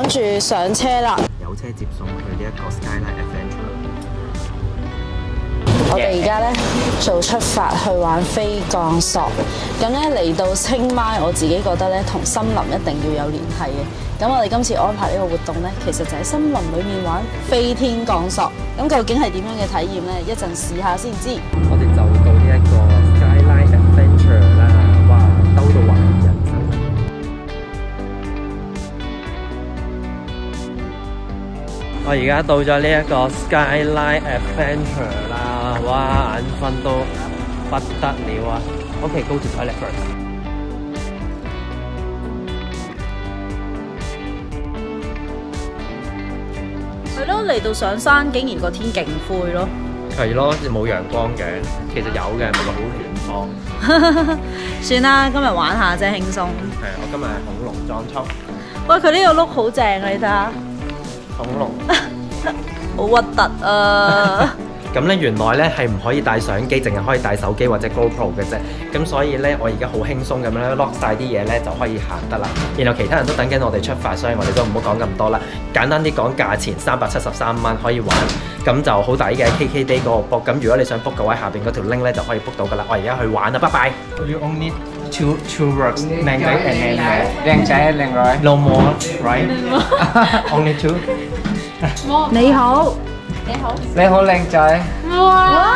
住上車啦。 有車接送去呢一個 Skyline Adventure。 我哋而家咧就出發去玩飛降索。咁咧嚟到清邁，我自己覺得咧同森林一定要有聯繫嘅。咁我哋今次安排呢個活動咧，其實就喺森林裏面玩飛天降索。咁究竟係點樣嘅體驗咧？一陣試下先知。 我哋就到呢一個 Skyline Adventure 啦，哇，兜到環人生。我而家到咗呢一個 Skyline Adventure 啦，哇，眼瞓到不得了啊！OK， go to toilet first。 係咯，嚟到上山，竟然個天勁灰咯。 係咯，冇陽光嘅，其實有嘅，不過好遠方。 算啦，今日玩下啫，輕鬆。 係，我今日係恐龍裝束。 喂，佢呢個 look 好正啊！你睇下。 恐龍。 好核突啊！ 咁咧原來咧係唔可以帶相機，淨係可以帶手機或者 GoPro 嘅啫。咁所以咧，我而家好輕鬆咁樣咧 lock 晒啲嘢咧就可以行得啦。然後其他人都等緊我哋出發，所以我哋都唔好講咁多啦。簡單啲講，價錢373蚊可以玩，咁就好抵嘅。KKday 嗰個 book， 咁如果你想 book 嘅話，下邊嗰條 link 咧就可以 book 到噶啦。我而家去玩啦，拜拜。You only two words, 靚仔 and 靚仔靚女。No more, right? Only two. 你好， 你好， 你好靚仔， 哇！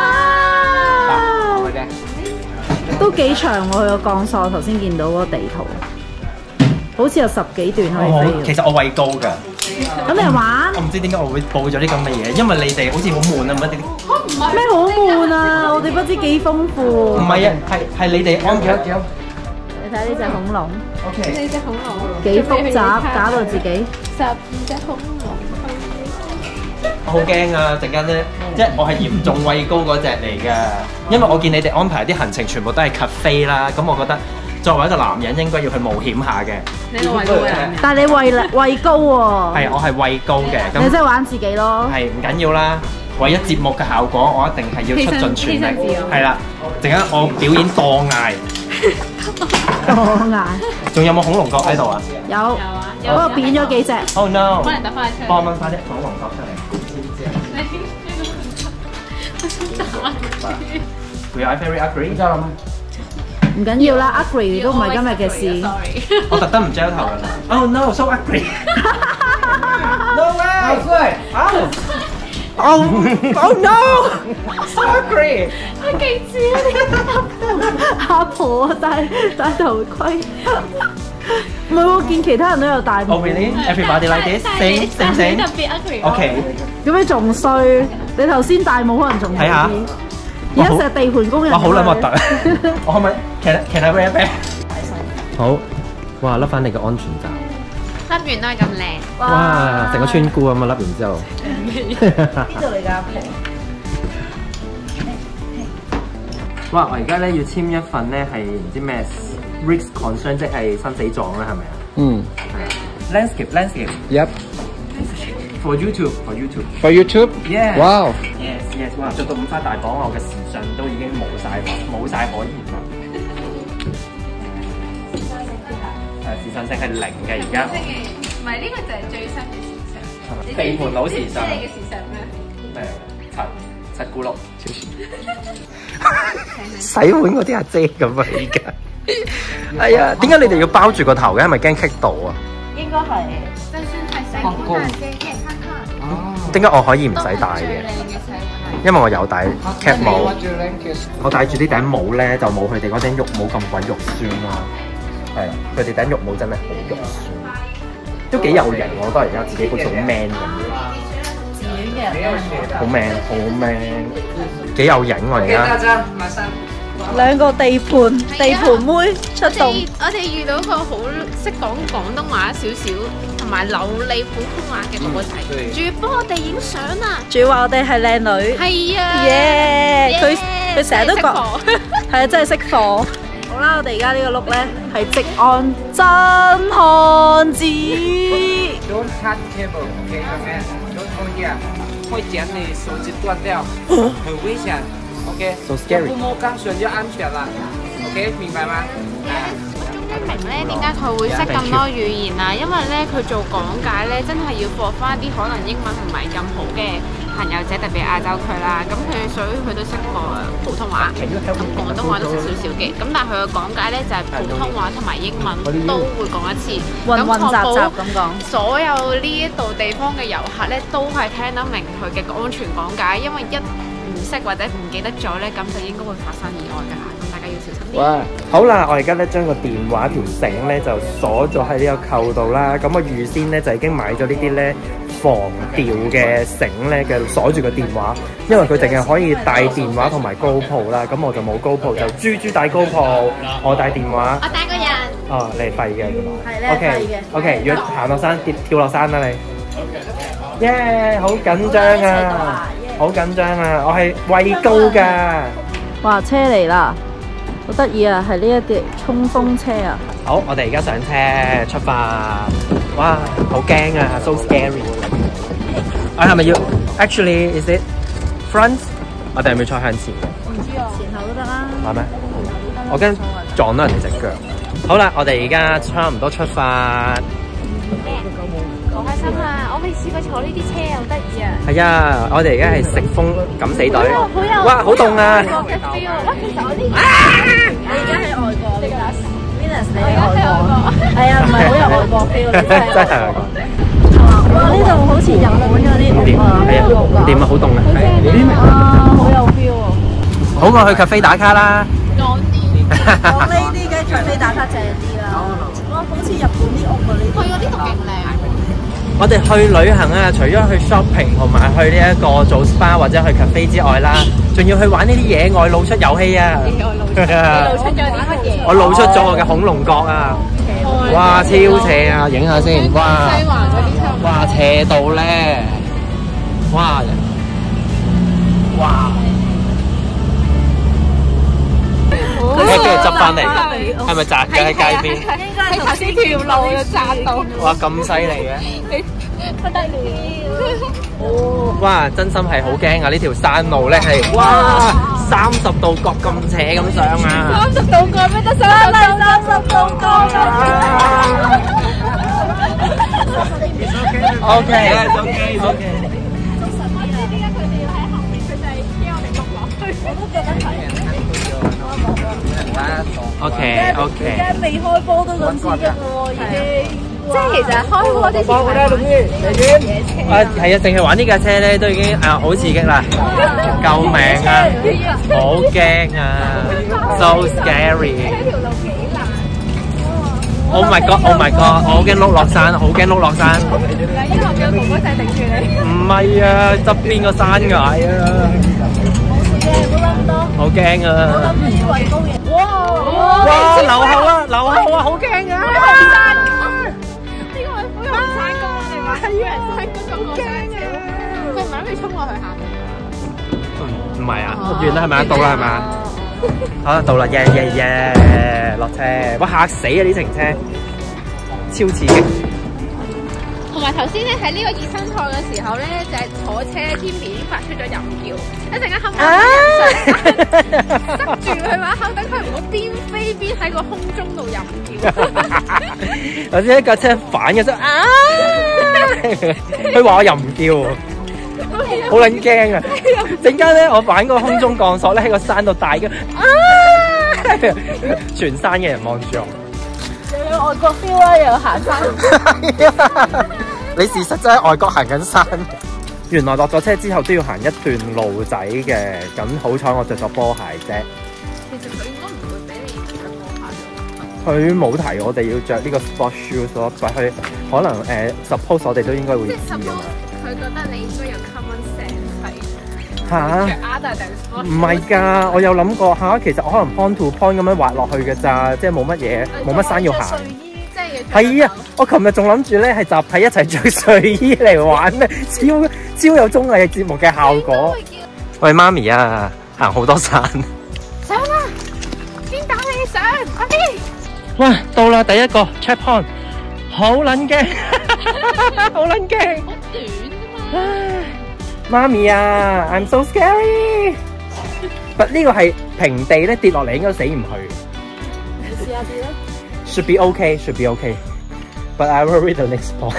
都幾長喎，佢個降索，頭先見到嗰個地圖，好似有10幾段可以飛。 其實我畏高㗎。 咁你玩？ 我唔知點解我會報咗啲咁嘅嘢，因為你哋好似好悶啊，乜啲咩好悶啊？我哋不知幾豐富。 唔係啊，係你哋安排。 你睇呢隻恐龍。 呢隻恐龍幾複雜，搞到自己。 12隻恐龍。 我好驚啊！陣間咧，即係我係嚴重畏高嗰隻嚟㗎，因為我見你哋安排啲行程全部都係 cafe 啦，咁我覺得作為一個男人應該要去冒險下嘅。 你係畏高嘅人。 但係你畏高喎。 係，我係畏高嘅。 你即係玩自己咯。 係唔緊要啦，為咗節目嘅效果，我一定係要出盡全力。係啦，陣間我表演墮崖。墮崖。仲有冇恐龍角喺度啊？ 有。有啊。嗰個扁咗幾隻。 Oh no！ 幫人揼翻出嚟。 幫我掹翻啲恐龍角出嚟。We are very ugly。 唔緊要啦 ，ugly 都唔係今日嘅事。 我特登唔遮頭㗎。Oh no, so ugly！ No way！ Oh no! So ugly！ 我記住啊！ 阿婆戴頭盔。唔係喎，見其他人都有戴帽。 Oh really? Everybody like this? Same. 特別 ugly。 OK。 咁樣仲衰，你頭先戴帽可能仲好啲。而家成地盤工人。 我好撚核突啊！我可唔可以 can I wear back？ 好，哇！笠翻你嘅安全罩。 笠完都係咁靚。 哇！成個村姑咁啊！笠完之後。 邊度嚟㗎阿婆？ 哇！我而家咧要簽一份咧係唔知咩 risk concern， 即係生死狀啦，係咪啊？嗯。係啊。Landscape。Yep。For YouTube。Yeah。Wow。Yes。哇！着到5花大綁，我嘅時尚都已經冇晒可言啦。時尚性係0嘅而家。 唔係呢個就係最新嘅時尚。 地盤佬時尚。 你嘅時尚咩？ 咩？七咕碌。洗碗嗰啲阿姐咁啊！而家。係啊，點解你哋要包住個頭嘅？係咪驚棘到啊？ 應該係。 就算係洗碗大姐嘅餐卡。 點解我可以唔使戴嘅？因為我有戴 cap 帽，我戴住呢頂帽咧就冇佢哋嗰頂肉帽咁鬼肉酸啦。係啦，佢哋頂肉帽真係好肉酸，都幾有型。我覺得而家自己好似好 man 咁樣。 自戀嘅人好 man， 幾有型我而家。 兩個地盤妹出動。 我哋遇到個好識講廣東話少少，同埋流利普通話嘅哥哥仔，仲要幫我哋影相啊！ 仲要話我哋係靚女。係啊。耶！佢成日都講，係啊，真係識貨。好啦，我哋而家呢個 look 咧係職安真漢子。 Don't cut cable, OK， Don't hold here， 會剪你手指斷掉，很危險。OK， So scary。 父母剛選就安全了 ，OK， 明白嗎？ 明咧點解佢會識咁多語言啊，因為咧佢做講解咧真係要課翻啲可能英文唔係咁好嘅朋友仔，特別亞洲區啦。咁所以佢都識過普通話，咁廣東話都識少少嘅。咁但係佢嘅講解咧就係普通話同埋英文都會講一次， 混混雜雜咁講。 所有呢一度地方嘅遊客咧都係聽得明佢嘅安全講解，因為一唔識或者唔記得咗咧，咁就應該會發生意外㗎啦。咁大家要小心啲。 哇！好啦，我而家咧將個電話條繩咧就鎖咗喺呢個扣度啦。咁我預先咧就已經買咗呢啲咧防掉嘅繩咧嘅鎖住個電話，因為佢淨係可以帶電話同埋 GoPro啦。咁我就冇 GoPro，就豬帶 GoPro，我帶電話。 我帶個人。 哦，你係廢嘅原來。 係咧，廢嘅。 OK，如果行落山跳落山啦你。耶！好緊張啊！好緊張啊！我係畏高㗎。 哇！車嚟啦，好得意啊！係呢一啲衝鋒車啊！ 好，我哋而家上車出發。哇，好驚啊 ！So scary。我係咪要 ？Actually, is it front？我哋係咪坐向前？ 唔知啊，前後都得啦。 係咩？我驚撞到人哋隻腳。好啦，我哋而家差唔多出發。 好開心啊！我未試過坐呢啲車，好得意啊！ 係啊，我哋而家係食風敢死隊。哇，好凍啊！ 哇，其實我呢， 你而家喺外國，Venus 你喺外國，係啊，唔係好有外國 feel，你真係。哇！呢度好似日本嗰啲屋啊， 係啊，點啊，好凍啊！ 啊，好有 feel 喎！ 好過去 cafe 打卡啦。 講呢啲梗係 cafe 打卡正啲啦。哇，好似日本啲屋啊！呢去過呢度勁靚。 我哋去旅行啊，除咗去 shopping 同埋去呢一個做 spa 或者去 cafe 之外啦，仲要去玩呢啲野外露出遊戲啊！ 你露出咗啲乜嘢？ 我露出咗我嘅恐龍角啊！哇，超斜啊！影下先，哇！ 西環嗰啲哇，斜到咧！哇！哇！跟住執翻嚟，係咪砸嘅喺街邊？ 應該係頭先條路就砸到。 哇，咁犀利嘅！ 不得了！ 哇，真心係好驚啊！呢條山路咧係哇30度角咁斜咁上啊 ！30度角咩得30度角 ？OK。 點解佢哋要喺後面？佢就係驚我哋碌落去。我都覺得係。 OK。 而家未開波都咁刺激喎，已經。 即係其實開波之前係玩野車。 係啊，淨係玩呢架車咧都已經好刺激啦！救命啊！好驚啊 ！So scary！ 條路幾難。 Oh my god！我好驚碌落山，好驚碌落山。 因為有哥哥仔頂住你。 唔係啊，側邊個山崖啊！ 冇事嘅，冇諗咁多。 好驚啊！ 我諗住啲畏高嘢。 哇！留後啊！好驚啊！ 呢個係虎陽山公嚟嘛？虎陽山公咁好驚啊！佢唔係諗住衝落去下面。 唔係啊，完啦係咪？到啦係咪？好，到啦！耶！落車！哇，嚇死啊！呢程車超刺激。 同埋頭先咧喺呢個熱身賽嘅時候咧，就係坐車天邊已經發出咗淫叫，一陣間冚唪唥塞住佢把口，等佢唔好邊飛邊喺個空中度淫叫。 頭先一架車反嘅聲啊！佢話我淫叫，好撚驚啊！陣間咧我反個空中降索咧喺個山度大嘅啊！全山嘅人望住我。 又有外國 feel 啦，又有行山。 你事實真係外國行緊山。原來落咗車之後都要行一段路仔嘅，咁好彩我着咗波鞋啫。 其實佢應該唔會俾你着波鞋。 佢冇提我哋要着呢個 sport shoes 咯，但係可能suppose 我哋都應該會知㗎嘛。 佢覺得你應該有 common sense 係嚇？ 着 Ada 定 sport？ 唔係㗎，我有諗過嚇，其實我可能 point to point 咁樣滑落去嘅咋，即係冇乜嘢，冇乜山要行。係啊，我琴日仲諗住咧係集體一齊着睡衣嚟玩咧，超有綜藝節目嘅效果。喂，媽咪啊，行好多山。 上啦，邊打你上？阿 B。 哇，到啦第一個 checkpoint， 好撚驚，好撚驚。 好短啫嘛。 媽咪啊 ，I'm so scary。但呢個係平地咧跌落嚟應該死唔去。 你試下跌啦。 Should be okay, should be okay. But I will read the next part.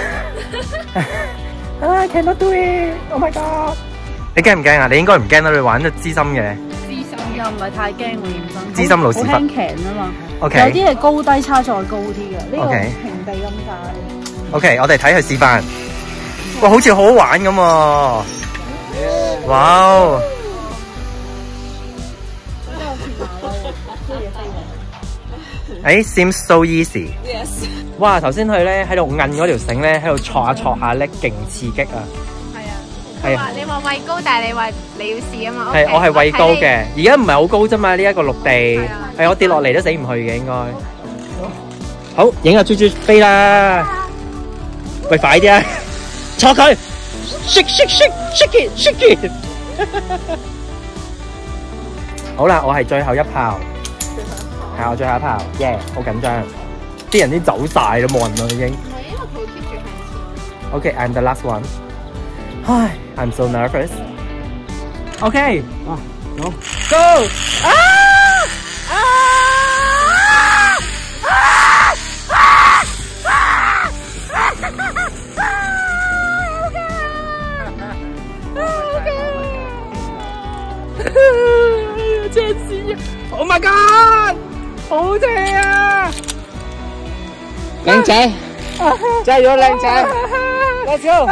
I cannot do it. Oh my god. 你驚唔驚啊？你應該唔驚啦，你玩得資深嘅。 又唔係太驚，我認真。 資深老屎忽。 好輕騎啊嘛。 OK。 有啲係高低差再高啲嘅，呢個平地咁大。 OK， 我哋睇佢示範。哇，好似好好玩咁喎。哇！seems so easy。Yes。哇，頭先佢咧喺度摁嗰條繩咧，喺度挫下挫下咧，勁刺激啊！係啊。 你話畏高，但係你話你要試啊嘛。 係，我係畏高嘅。而家唔係好高啫嘛，呢一個陸地。係我跌落嚟都死唔去嘅應該。好，影下豬豬飛啦！喂，快啲啊！坐佢 ，shake it。好啦，我係最後一炮。係我最後一炮，耶！好緊張，啲人已經走晒啦，冇人啦已經。 係因為佢 keep 住向前。 Okay, I'm the last one. 唉 ，I'm so nervous. Okay, go! 真係 ！Oh my god！ 好正啊！ 靚仔，加油靚仔 ！Let's go！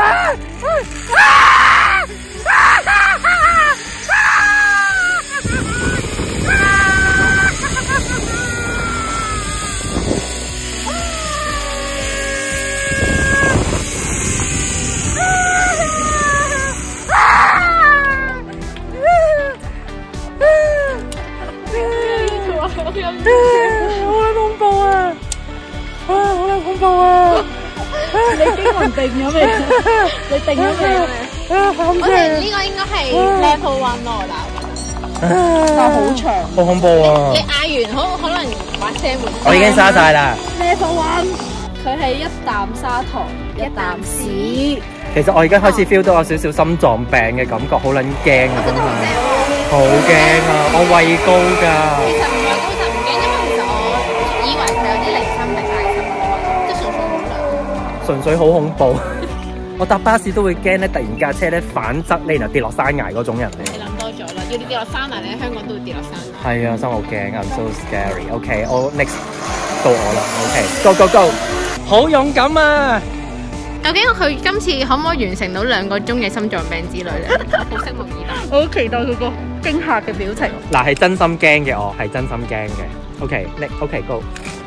好恐怖啊！好恐怖啊！ 你驚魂定咗未？你定咗未？ 我哋呢個應該係 level 1咯， 但係好長， 好恐怖啊！ 你嗌完可能把聲會。 我已經沙晒啦。 Level 1，佢係一啖砂糖，一啖屎。 其實我而家開始 feel 到有少少心臟病嘅感覺，好撚驚啊！真係，好驚啊！我畏高㗎。 其實唔係高就唔驚，因為其實我以為佢有啲離心力大心，即係純粹好涼。純粹好恐怖。我搭巴士都會驚咧，突然架車咧反側咧，然後跌落山崖嗰種人嚟。 你諗多咗啦，要你跌落山崖咧，香港都會跌落山崖。 係啊，真係好驚 ，I'm so scary。OK， 我 next 到我啦。OK，go go go， 好勇敢啊！ 究竟佢今次可唔可以完成到2個鐘嘅心臟病之旅咧？好拭目以待。 我好期待佢個驚嚇嘅表情。 嗱，係真心驚嘅，我係真心驚嘅。OK，go。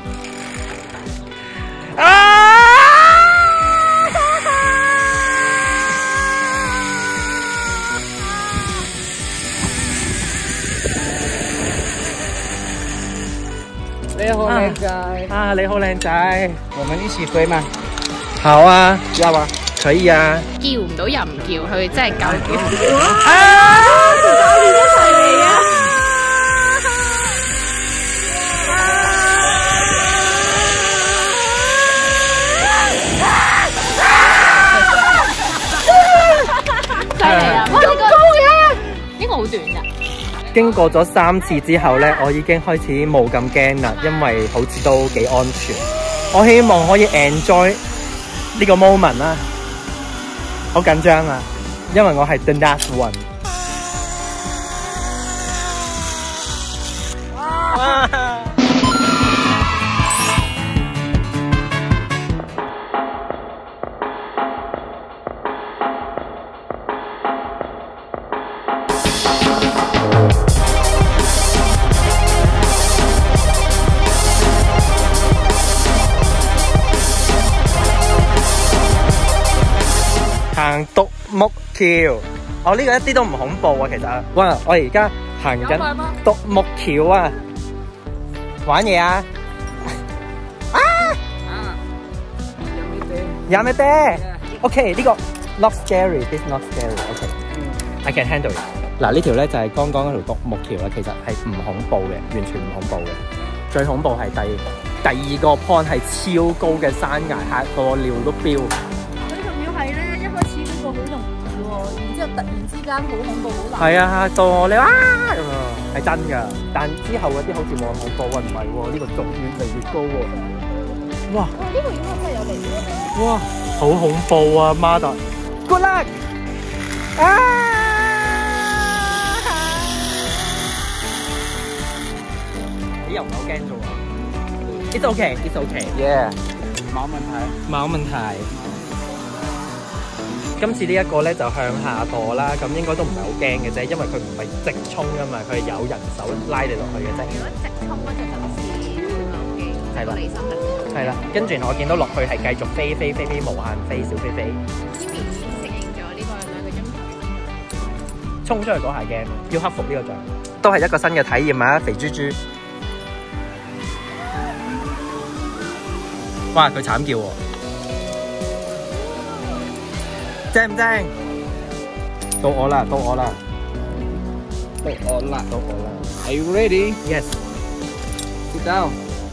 你好靚仔啊！你好靚仔， 我們一起飛嗎？ 好啊， 要嗎？ 可以啊。 叫唔到又唔叫，佢真係夠叫。 同教練一齊嚟嘅。 犀利啊！哇，咁高嘅，呢個好短㗎。 經過咗3次之後咧，我已經開始冇咁驚啦，因為好似都幾安全。我希望可以 enjoy 呢個 moment 啦，好緊張啊，因為我係 the last one。行獨木橋，我呢個一啲都唔恐怖啊！其實，哇！我而家行緊獨木橋啊，玩嘢啊！有咩爹 ？OK， 呢個 not scary，this not scary。OK，I can handle it。嗱，呢條咧就係剛剛嗰條獨木橋啦，其實係唔恐怖嘅，完全唔恐怖嘅。最恐怖係第2個 point 係超高嘅山崖，嚇到我尿都飆。 係咧，一開始嗰個好容易喎，然之後突然之間好恐怖，好難。 係啊，嚇到我你啊咁啊，係真㗎。但之後嗰啲好似冇咁恐怖啊，唔係喎，呢個仲越嚟越高喎。哇！ 呢個應該真係有嚟喎。 哇，好恐怖啊，Mother！Good luck！你又唔係好驚啫喎？It's okay, it's okay. Yeah，冇問題。 冇問題。今次呢一個咧就向下墮啦，咁應該都唔係好驚嘅啫，因為佢唔係直衝噶嘛，佢係有人手拉你落去嘅啫。 如果直衝嗰隻就好似唔係好驚， 係啦個離心力。 係啦，跟住我見到落去係繼續飛飛飛飛無限飛小飛飛， Jimmy 已經適應咗呢個2個鐘頭。 衝出去嗰下驚，要克服呢個障，都係一個新嘅體驗啊！肥豬豬，哇！佢慘叫喎，正唔正？到我啦，到我啦， 到我啦， 到我啦 Are you ready? ！Yes， Sit down.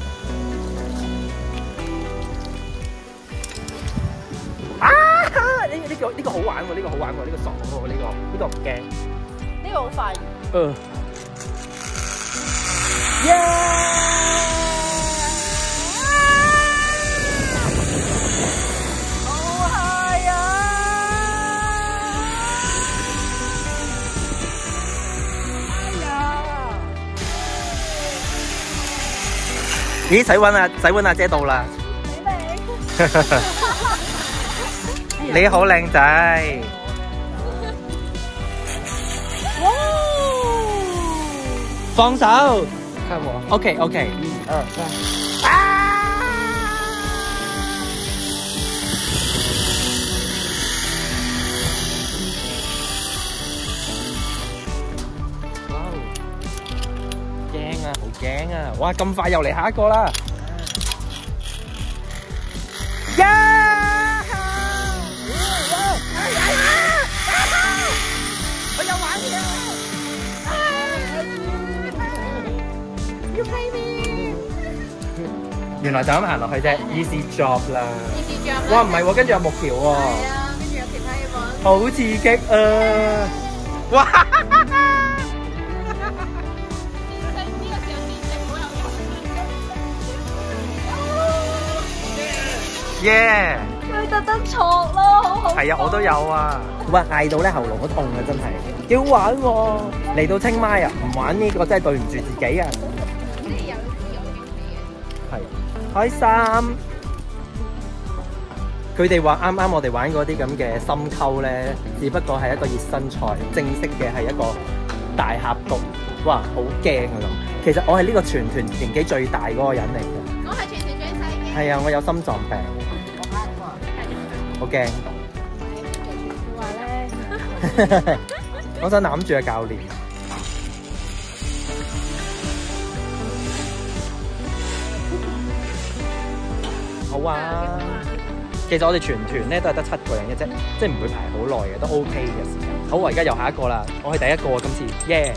啊！呢個好玩喎，呢個好玩喎，呢個爽喎，呢個唔驚。 呢個好快。好嗨啊！ 咦，洗碗阿姐到啦！你好靚仔。放手， 看我。 OK， 1、2、3。 哇！驚啊，好驚啊！哇，咁快又嚟下一個啦！我又玩嘢啦！原來就咁行落去啫 ，easy job 啦。 Easy job 啦。 哇，唔係喎，跟住有木橋喎。 係啊，跟住有其他嘢玩。 好刺激啊！哇！ 呢個時候電力好有用。 耶！ 佢特登錯咯，好恐怖。 係啊，我都有啊。哇，嗌到咧喉嚨都痛啊，真係。幾好玩喎！嚟到清邁啊，唔玩呢個真係對唔住自己啊。 即係有經理嘅。 係。開心！佢哋話啱啱我哋玩嗰啲咁嘅深溝咧，只不過係一個熱身賽，正式嘅係一個大峽谷。哇，好驚啊咁！其實我係呢個全團年紀最大嗰個人嚟嘅。 我係全團最細嘅。 係啊，我有心臟病，好驚。 佢話咧， 我想攬住個教練。好啊！其實我哋全團咧都係得7個人嘅啫，即係唔會排好耐嘅，都 OK 嘅時間。好，我而家又下一個啦，我係第一個啊，今次，耶！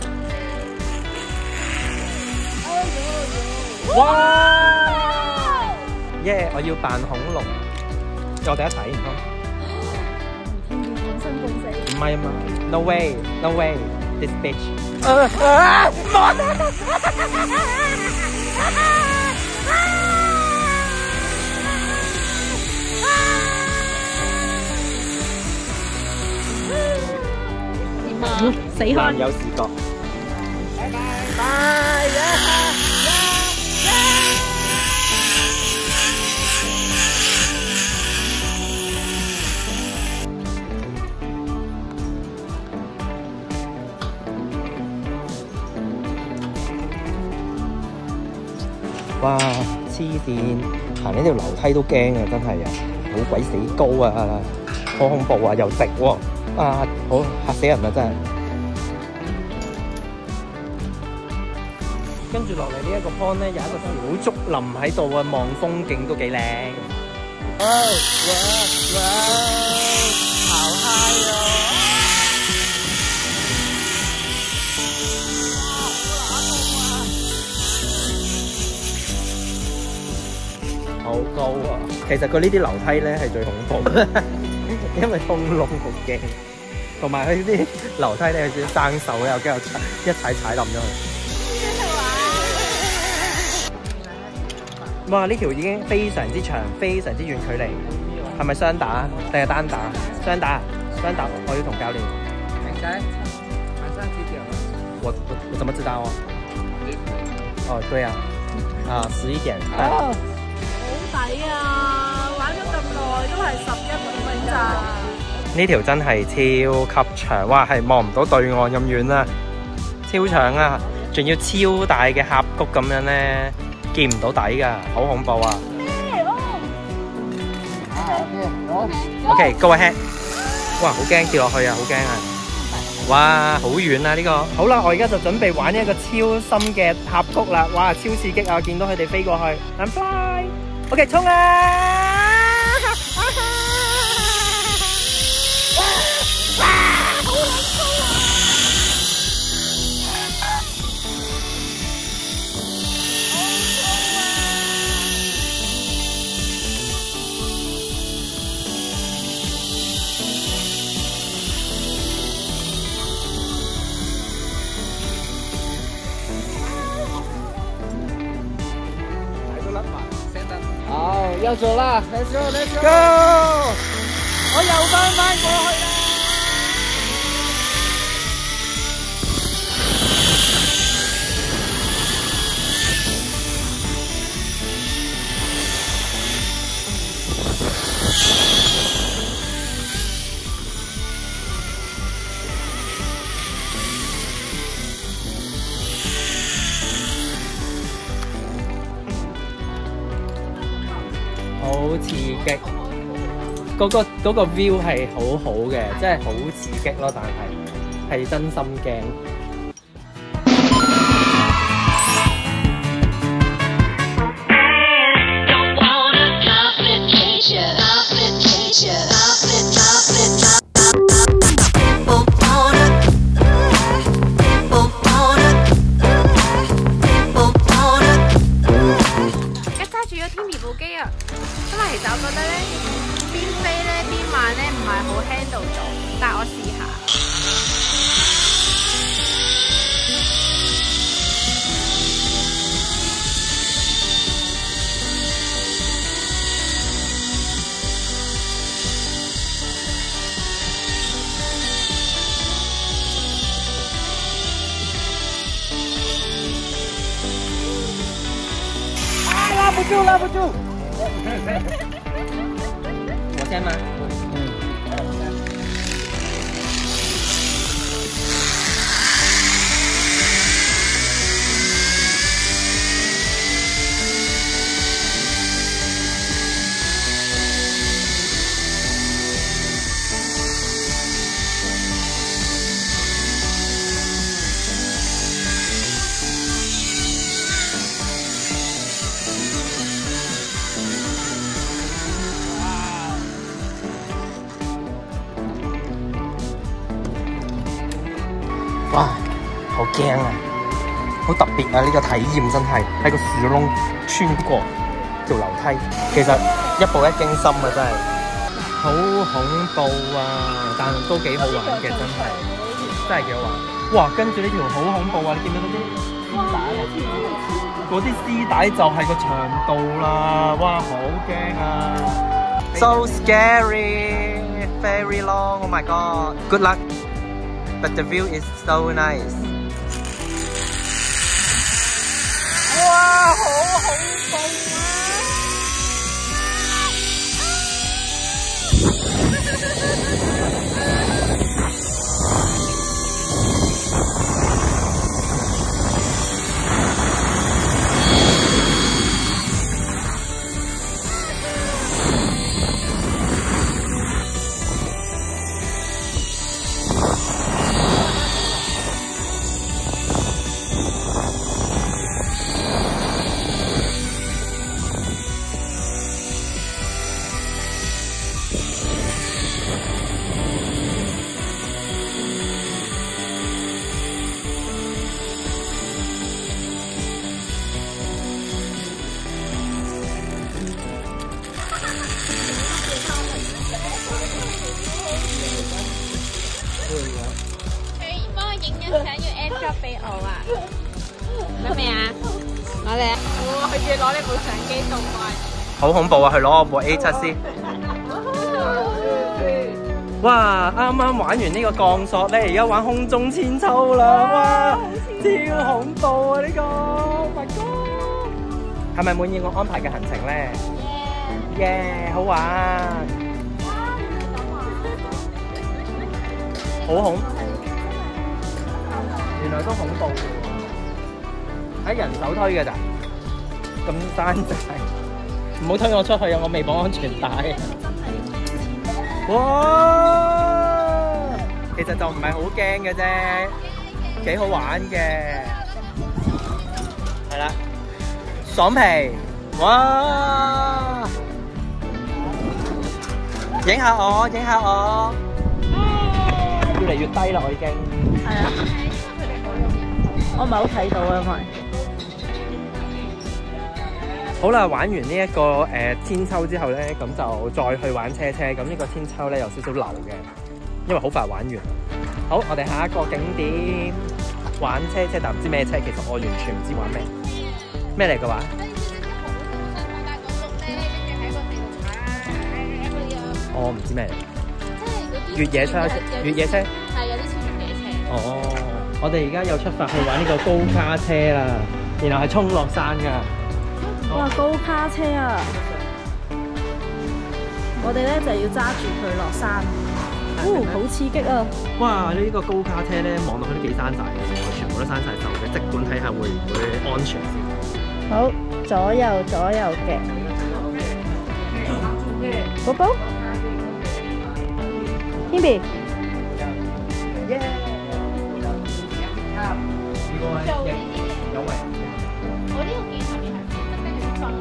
哇！耶！我要扮恐龍，我哋一齊唔通？ 本身共死。 唔係啊嘛 ，no way，no way，this bitch。 死開！ 男友視覺。拜拜。拜。哇！黐線，行呢條樓梯都驚啊！真係啊，好鬼死高啊，好恐怖啊，又直喎，啊，好嚇死人啊！真係。跟住落嚟呢一個 point 咧，有一個小竹林喺度啊，望風景都幾靚。哇！好嗨啊！好高啊！其實佢呢啲樓梯咧係最恐怖，因為通窿好驚。 同埋佢啲樓梯咧有啲生鏽咧，我驚我一踩冧咗佢。哇！呢條已經非常之長，非常之遠距離，係咪雙打定係單打？雙打，雙打，我要同教練。 應該馬上幾點？ 我怎麼知道哦？哦，對啊，11點。好抵啊！玩咗咁耐都係11蚊咋。 呢條真係超級長，哇！係望唔到對岸咁遠啦，超長啊！仲要超大嘅峽谷咁樣咧，見唔到底㗎，好恐怖啊！OK，go ahead。哇，好驚跌落去啊，好驚啊！哇，好遠啊呢個。好啦，我而家就準備玩一個超深嘅峽谷啦！哇，超刺激啊！見到佢哋飛過去 ，I'm fly。OK， 衝啊！ 好，要走啦 ，Let's go，Let's go！ 我又翻過去啦。好刺激，嗰個 view 係好好嘅，真係好刺激咯，但係真心驚。 因為其實我覺得咧，邊飛咧邊玩咧唔係好 handle 到，但係我試下。 拉不住，拉不住。我先吗？哇，好驚啊！好特別啊！呢個體驗真係喺個樹窿穿過條樓梯，其實一步一驚心啊！真係好恐怖啊！但都幾好玩嘅，真係幾好玩。哇！跟住呢條好恐怖啊！你見到嗰啲絲帶啊？嗰啲絲帶就係個長度啦！哇，好驚啊 ！So scary, very long. Oh my god! Good luck. But the view is so nice. 哇，好恐怖啊！ 影張相要 AirDrop 俾我啊！準備啊！攞嚟啊！哇！佢要攞呢部相機動壞。 好恐怖啊！去攞我部 A7先。哇！啱啱玩完呢個鋼索咧，而家玩空中千秋啦！哇！超恐怖啊！呢個 ，My God！係咪滿意我安排嘅行程咧？耶！好玩。好恐！原來都恐怖嘅喎，喺人手推嘅咋？咁山寨，唔好推我出去啊！我未綁安全帶。哇！其實就唔係好驚嘅啫，幾好玩嘅。係啦，爽皮！哇！影下我，影下我。越嚟越低啦，我已經。 係啊，我唔係好睇到啊，因為。 好啦，玩完呢一個千秋之後咧，咁就再去玩車車。咁呢個千秋咧有少少流嘅，因為好快玩完。好，我哋下一個景點玩車車，但唔知咩車。其實我完全唔知玩咩。咩嚟嘅話？我唔知咩嚟。越野車，越野車係有啲似越野車。 哦，我哋而家又出發去玩呢個高卡車啦，然後係衝落山噶。 哇，高卡車啊！我哋咧就要揸住佢落山，好刺激啊！ 哇！呢個高卡車咧，望落去都幾山寨嘅，全部都山寨手嘅，即管睇下會唔會安全先。 好，左右嘅，寶寶。Hebe， 耶！有位。 我呢個鏡頭面係真係要裝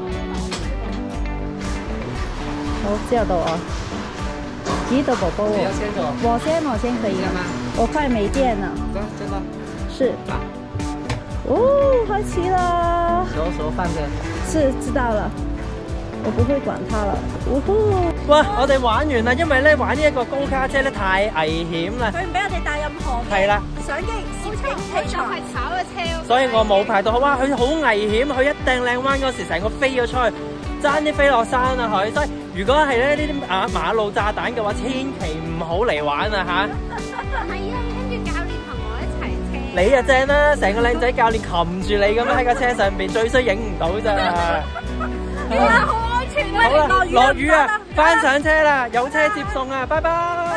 好，之後到我。咦，到寶寶喎。我先可以。我快沒電了。 真的。 是。哦，開始啦。 手放着。 是，知道了。我不會管它了。 哇！我哋玩完啦，因為咧玩呢一個高卡車咧太危險啦。 佢唔俾我哋帶任何係啦相機、攝影器材， 係炒嘅車。 所以我冇排到。哇！佢好危險，佢一掟靚彎嗰時，成個飛咗出去，爭啲飛落山啊佢。所以如果係咧呢啲馬路炸彈嘅話，千祈唔好嚟玩啊嚇！ 係啊，跟住教練同我一齊車。 你啊正啦，成個靚仔教練擒住你咁樣喺架車上邊，最衰影唔到咋。 而家好安全啊！ 好啦，落雨啊，翻上車啦，有車接送啊，拜拜。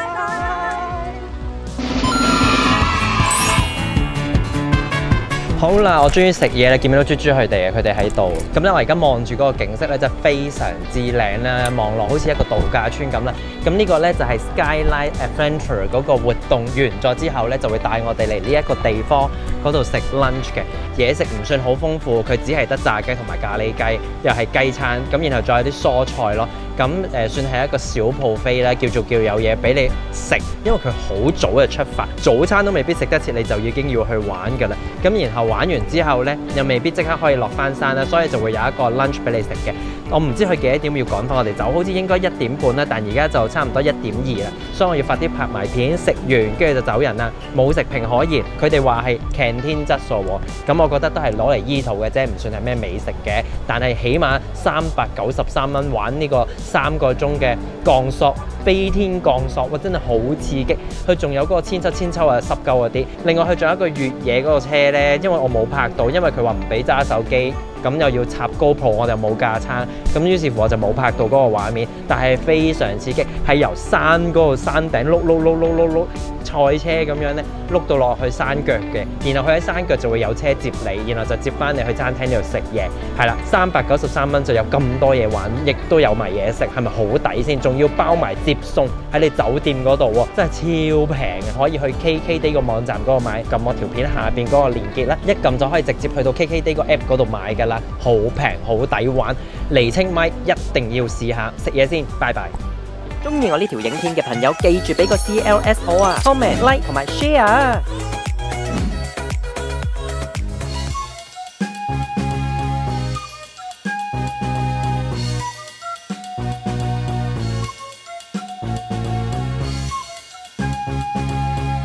好啦，我終於食嘢啦，見唔見到豬豬佢哋啊？佢哋喺度。咁咧，我而家望住嗰個景色咧，就非常之靚啦，望落好似一個度假村咁啦。咁呢個咧就係 Skyline Adventure 嗰個活動完咗之後咧，就會帶我哋嚟呢一個地方嗰度食 lunch 嘅。嘢食唔算好豐富，佢只係得炸雞同埋咖喱雞，又係雞餐。咁然後再有啲蔬菜咯。咁算係一個小buffet啦，叫有嘢俾你食，因為佢好早就出發，早餐都未必食得切，你就已經要去玩㗎啦。咁然後玩完之後呢，又未必即刻可以落翻山啦，所以就會有一個 lunch 俾你食嘅。我唔知佢幾多點要趕翻我哋走，好似應該1點半啦，但而家就差唔多1點2啦，所以我要發啲拍埋片，食完跟住就走人啦，冇食評可言。佢哋話係 canteen 質素喎，咁我覺得都係攞嚟醫肚嘅啫，唔算係咩美食嘅。但係起碼393蚊玩呢個3個鐘嘅鋼索飛天鋼索，哇真係好刺激！佢仲有嗰個千秋啊濕鳩嗰啲，另外佢仲有一個越野嗰個車呢，因為我冇拍到，因為佢話唔俾揸手機。咁又要插 GoPro，我哋冇架撐，咁於是乎我就冇拍到嗰個畫面，但係非常刺激，係由山嗰個山頂碌賽車咁樣咧，碌到落去山腳嘅，然後佢喺山腳就會有車接你，然後就接翻你去餐廳度食嘢，係啦，393蚊就有咁多嘢玩，亦都有埋嘢食，係咪好抵先？仲要包埋接送喺你酒店嗰度喎，真係超平嘅，可以去 KKday 個網站嗰度買，撳我條片下邊嗰個連結啦，一撳就可以直接去到 KKday 個 app 嗰度買㗎啦，好平好抵玩，嚟清邁一定要試下，食嘢先，拜拜。中意我呢條影片嘅朋友，記住俾個 CLS 我啊 ，comment、like 同埋 share。